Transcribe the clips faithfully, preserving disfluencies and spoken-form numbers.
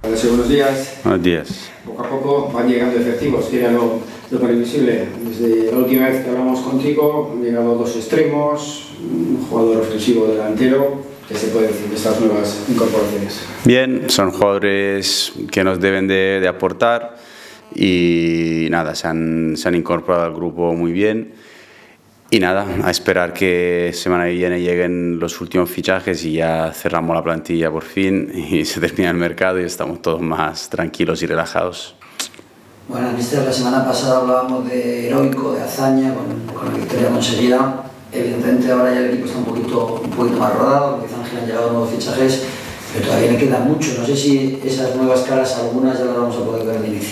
Sí, buenos días. Buenos días. Poco a poco van llegando efectivos, que era lo, lo previsible. Desde la última vez que hablamos contigo han llegado dos extremos, un jugador ofensivo delantero. ¿Qué se puede decir de estas nuevas incorporaciones? Bien, son jugadores que nos deben de, de aportar y nada, se han, se han incorporado al grupo muy bien. Y nada, a esperar que semana que viene lleguen los últimos fichajes y ya cerramos la plantilla por fin y se termina el mercado y estamos todos más tranquilos y relajados. Bueno, mister, la semana pasada hablábamos de heroico, de hazaña, con, con la victoria conseguida. Evidentemente ahora ya el equipo está un poquito, un poquito más rodado, porque han llegado nuevos fichajes, pero todavía le queda mucho. No sé si esas nuevas caras, algunas ya las vamos a poder ver de inicio.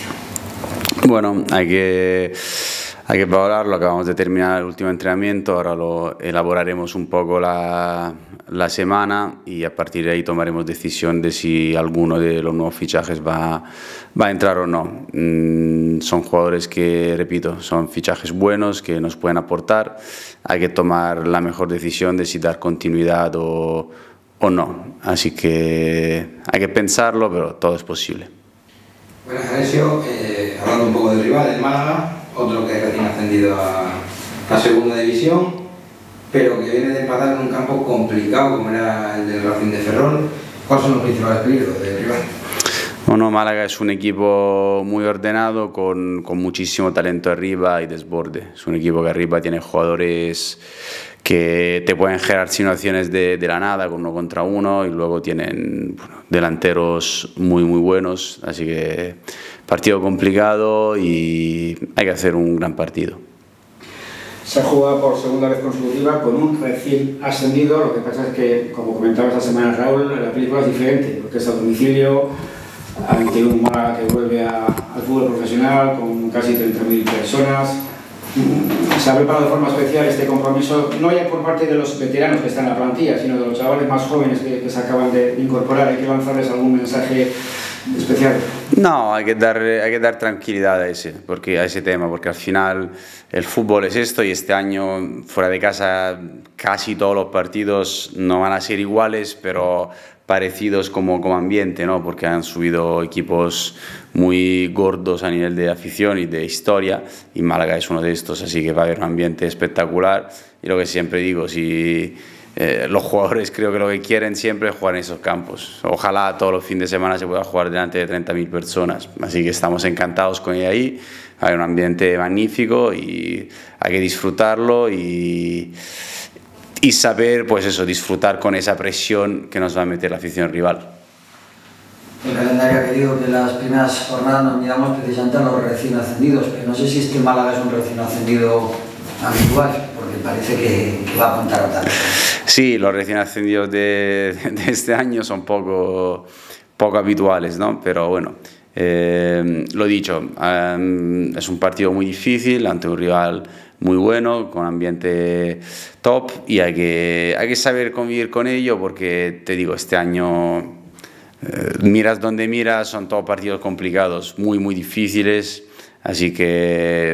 Bueno, hay que... Hay que valorarlo, acabamos de terminar el último entrenamiento, ahora lo elaboraremos un poco la, la semana y a partir de ahí tomaremos decisión de si alguno de los nuevos fichajes va, va a entrar o no. Mm, son jugadores que, repito, son fichajes buenos que nos pueden aportar, hay que tomar la mejor decisión de si dar continuidad o, o no. Así que hay que pensarlo, pero todo es posible. Buenas, Alessio. Eh, hablando un poco del rival, el Málaga, otro que recién ascendido a la segunda división, pero que viene de empatar en un campo complicado como era el del Racing de Ferrol. ¿Cuáles son los principales peligros del rival? Bueno, Málaga es un equipo muy ordenado, con, con muchísimo talento arriba y desborde. Es un equipo que arriba tiene jugadores que te pueden generar situaciones de, de la nada, con uno contra uno, y luego tienen bueno, delanteros muy muy buenos, así que partido complicado y hay que hacer un gran partido. Se ha jugado por segunda vez consecutiva con un recién ascendido. Lo que pasa es que, como comentaba esta semana Raúl, la película es diferente, porque es a domicilio, ante un Málaga que vuelve a, al fútbol profesional con casi treinta mil personas. Se ha preparado de forma especial este compromiso, no ya por parte de los veteranos que están en la plantilla, sino de los chavales más jóvenes que, que se acaban de incorporar. ¿Hay que lanzarles algún mensaje especial? No, hay que dar, hay que dar tranquilidad a ese, porque, a ese tema, porque al final el fútbol es esto y este año fuera de casa casi todos los partidos no van a ser iguales, pero parecidos como, como ambiente, ¿no? Porque han subido equipos muy gordos a nivel de afición y de historia, y Málaga es uno de estos, así que va a haber un ambiente espectacular. Y lo que siempre digo, si eh, los jugadores creo que lo que quieren siempre es jugar en esos campos. Ojalá todos los fines de semana se pueda jugar delante de treinta mil personas, así que estamos encantados con ella ahí. Hay un ambiente magnífico y hay que disfrutarlo y y saber, pues eso, disfrutar con esa presión que nos va a meter la afición rival. El calendario ha querido que las primeras jornadas nos miramos precisamente a los recién ascendidos, pero no sé si este Málaga es un recién ascendido habitual, porque parece que, que va a apuntar a tal. Sí, los recién ascendidos de, de este año son poco, poco habituales, ¿no? Pero bueno, eh, lo dicho, um, es un partido muy difícil ante un rival muy bueno, con ambiente top, y hay que, hay que saber convivir con ello, porque te digo, este año eh, miras donde miras, son todos partidos complicados, muy muy difíciles, así que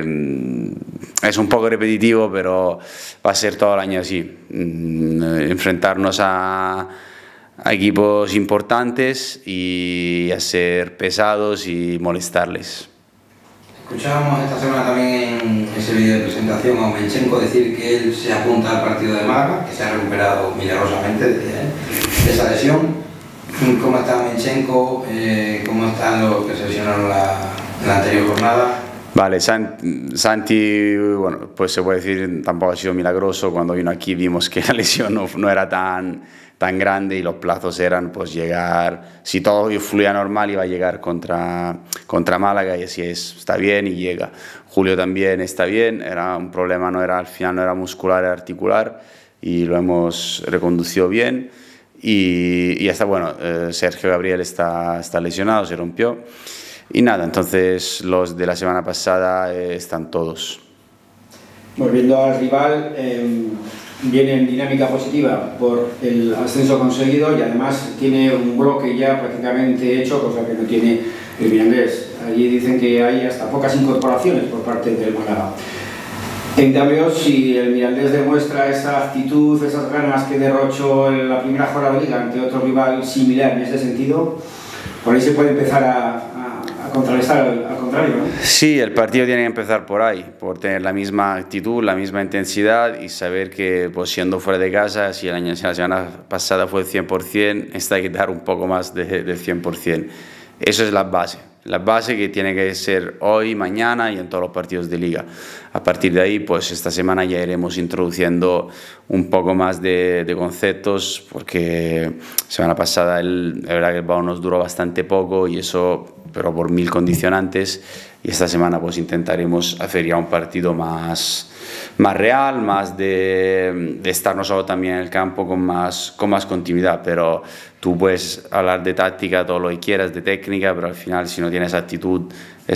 mm, es un poco repetitivo, pero va a ser todo el año así, mm, enfrentarnos a, a equipos importantes y a ser pesados y molestarles. Escuchábamos esta semana también en ese vídeo de presentación a Omenchenko decir que él se apunta al partido de Málaga, que se ha recuperado milagrosamente de, de esa lesión. ¿Cómo está Omenchenko? Eh, ¿Cómo están los que se lesionaron la, la anterior jornada? Vale, Santi, bueno, pues se puede decir, tampoco ha sido milagroso. Cuando vino aquí vimos que la lesión no, no era tan, tan grande y los plazos eran pues llegar, si todo fluía normal iba a llegar contra, contra Málaga, y así es, está bien y llega. Julio también está bien, era un problema, no era, al final no era muscular, era articular, y lo hemos reconducido bien. Y, y hasta, bueno, eh, Sergio Gabriel está, está lesionado, se rompió. Y nada, entonces los de la semana pasada eh, están todos. Volviendo al rival, eh, viene en dinámica positiva por el ascenso conseguido y además tiene un bloque ya prácticamente hecho, cosa que no tiene el Mirandés. Allí dicen que hay hasta pocas incorporaciones por parte del Málaga. En cambio, si el Mirandés demuestra esa actitud, esas ganas que derrochó en la primera jornada de Liga ante otro rival similar en ese sentido, por ahí se puede empezar a, a, a contrarrestar al, al contrario, ¿no? Sí, el partido tiene que empezar por ahí, por tener la misma actitud, la misma intensidad y saber que, pues, siendo fuera de casa, si el año, si la semana pasada fue el cien por cien, esta hay que dar un poco más de, del cien por cien. Eso es la base, la base que tiene que ser hoy, mañana y en todos los partidos de liga. A partir de ahí, pues esta semana ya iremos introduciendo un poco más de, de conceptos, porque semana pasada el, la verdad que el balón nos duró bastante poco y eso, pero por mil condicionantes, y esta semana pues intentaremos hacer ya un partido más, más real, más de, de estar nosotros también en el campo con más, con más continuidad, pero tú puedes hablar de táctica todo lo que quieras, de técnica, pero al final si no tienes actitud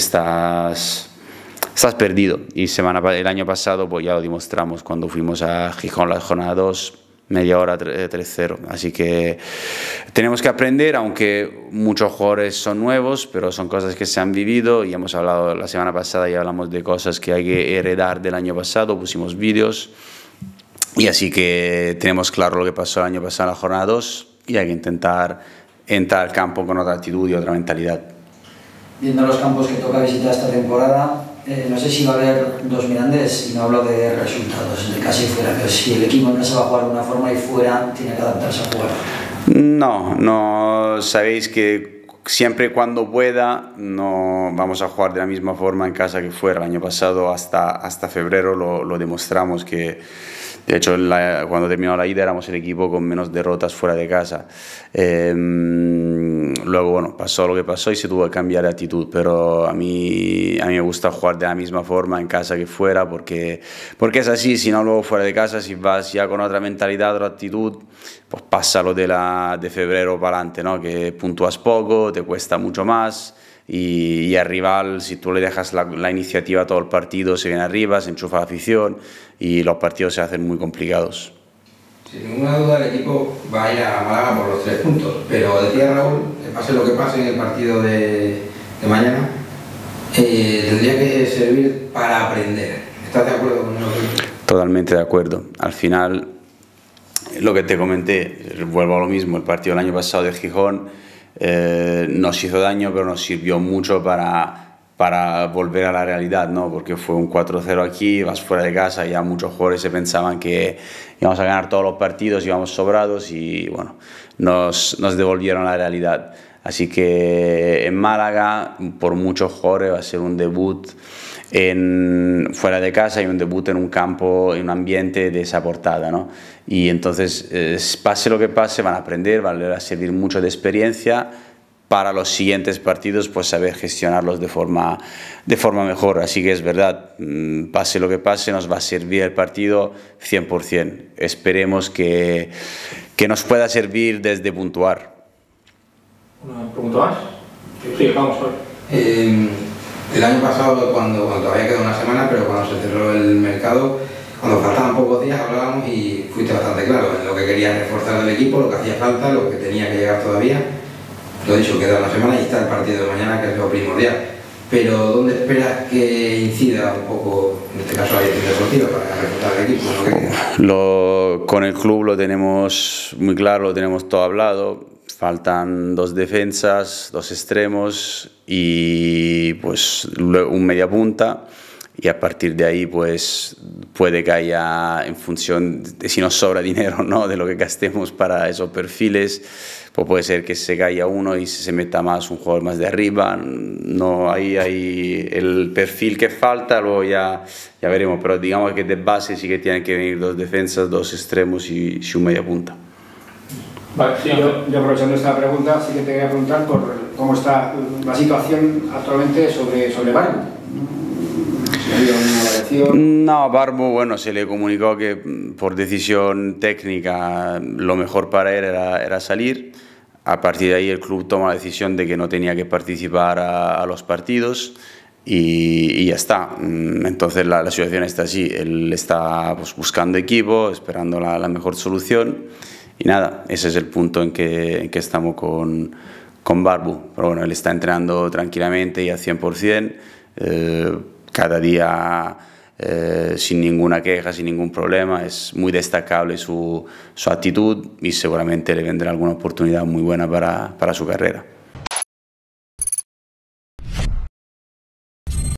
estás, estás perdido. Y semana, el año pasado pues ya lo demostramos cuando fuimos a Gijón la jornada dos, media hora tres cero, así que tenemos que aprender, aunque muchos jugadores son nuevos, pero son cosas que se han vivido y hemos hablado la semana pasada y hablamos de cosas que hay que heredar del año pasado, pusimos vídeos y así que tenemos claro lo que pasó el año pasado en la jornada dos y hay que intentar entrar al campo con otra actitud y otra mentalidad. Viendo los campos que toca visitar esta temporada, Eh, no sé si va a haber dos Mirandés, y no hablo de resultados, de casa y fuera, pero si el equipo en casa va a jugar de una forma y fuera tiene que adaptarse a jugar. No, no, sabéis que siempre cuando pueda no vamos a jugar de la misma forma en casa que fuera. El año pasado hasta, hasta febrero lo, lo demostramos que, de hecho, la, cuando terminó la ida éramos el equipo con menos derrotas fuera de casa. Eh, luego, bueno, pasó lo que pasó y se tuvo que cambiar de actitud, pero a mí, a mí me gusta jugar de la misma forma en casa que fuera, porque, porque es así. Si no, luego fuera de casa, si vas ya con otra mentalidad, otra actitud, pues pasa lo de, la, de febrero para adelante, ¿no? Que puntúas poco, te cuesta mucho más. Y, y al rival, si tú le dejas la, la iniciativa a todo el partido, se viene arriba, se enchufa la afición y los partidos se hacen muy complicados. Sin ninguna duda el equipo va a ir a Málaga por los tres puntos, pero decía Raúl, que pase lo que pase en el partido de, de mañana, eh, tendría que servir para aprender. ¿Estás de acuerdo con eso? Totalmente de acuerdo. Al final, lo que te comenté, vuelvo a lo mismo, el partido del año pasado de Gijón, Eh, nos hizo daño, pero nos sirvió mucho para, para volver a la realidad, ¿no? Porque fue un cuatro cero aquí, vas fuera de casa, ya muchos jugadores se pensaban que íbamos a ganar todos los partidos, íbamos sobrados y bueno, nos, nos devolvieron a la realidad. Así que en Málaga, por muchos jugadores, va a ser un debut en, fuera de casa y un debut en un campo, en un ambiente de esa portada, ¿no? Y entonces, eh, pase lo que pase, van a aprender, van a servir mucho de experiencia para los siguientes partidos, pues saber gestionarlos de forma, de forma mejor. Así que es verdad, pase lo que pase, nos va a servir el partido cien por cien. Esperemos que, que nos pueda servir desde puntuar. ¿Una pregunta más? Sí, vamos. Eh, el año pasado, cuando, cuando todavía quedó una semana, pero cuando se cerró el mercado, cuando faltaban pocos días hablábamos y fuiste bastante claro en lo que querías reforzar del equipo, lo que hacía falta, lo que tenía que llegar todavía. Lo he dicho, queda una semana y está el partido de mañana, que es lo primordial. Pero ¿dónde esperas que incida un poco, en este caso la dirección deportiva, para reforzar el equipo? ¿No? Que lo, con el club lo tenemos muy claro, lo tenemos todo hablado. Faltan dos defensas, dos extremos y pues un media punta. Y a partir de ahí pues puede que haya, en función de si nos sobra dinero, ¿no?, de lo que gastemos para esos perfiles, pues puede ser que se caiga uno y se meta más un jugador más de arriba. No, ahí hay el perfil que falta, luego ya, ya veremos, pero digamos que de base sí que tienen que venir dos defensas, dos extremos y, y un media punta. Vale, sí, yo, yo aprovechando esta pregunta, sí que te quería preguntar por cómo está la situación actualmente sobre, sobre Barbu. No, Barbu, bueno, se le comunicó que por decisión técnica lo mejor para él era, era salir. A partir de ahí el club toma la decisión de que no tenía que participar a, a los partidos y, y ya está. Entonces la, la situación está así, él está pues, buscando equipo, esperando la, la mejor solución y nada, ese es el punto en que, en que estamos con, con Barbu. Pero bueno, él está entrenando tranquilamente y al cien por cien. Eh, cada día eh, sin ninguna queja, sin ningún problema. Es muy destacable su, su actitud y seguramente le vendrá alguna oportunidad muy buena para, para su carrera.